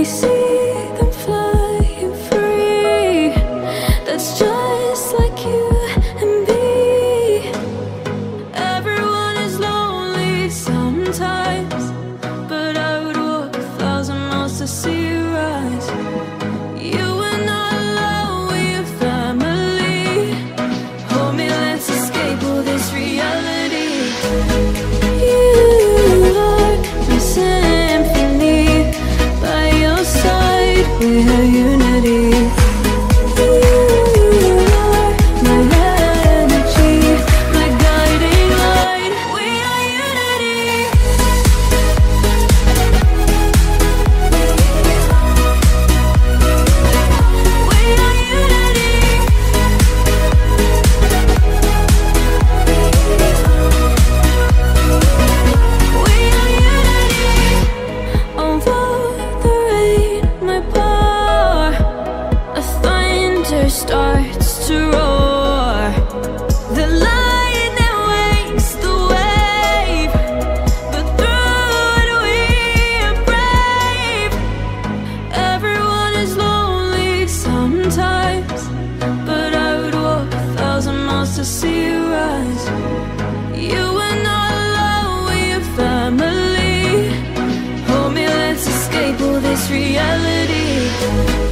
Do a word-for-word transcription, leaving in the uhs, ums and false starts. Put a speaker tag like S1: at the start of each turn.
S1: see them flying free. That's just like you and me. Everyone is lonely sometimes, but I would walk a thousand miles to see you rise. You are not alone, we're family. Hold me, let's escape all this reality. You are my symphony. By your side, we have unity. You are my energy, my guiding light. We are unity. We are unity. We are unity. Over the rain, my power, a thunder starts to roar. The lightning wakes the wave, but through it we are brave. Everyone is lonely sometimes, but I would walk a thousand miles to see you rise. You are not alone, we are family. Hold me, let's escape all this reality.